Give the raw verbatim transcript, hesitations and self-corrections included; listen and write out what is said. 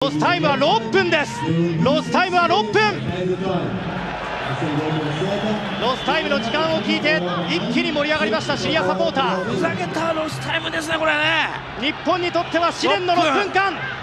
ロスタイムはろっぷんです。ロスタイムはろっぷん。ロスタイムの時間を聞いて一気に盛り上がりましたシリアサポーター。 ふざけたロスタイムですねこれね。 日本にとっては試練のろっぷんかん。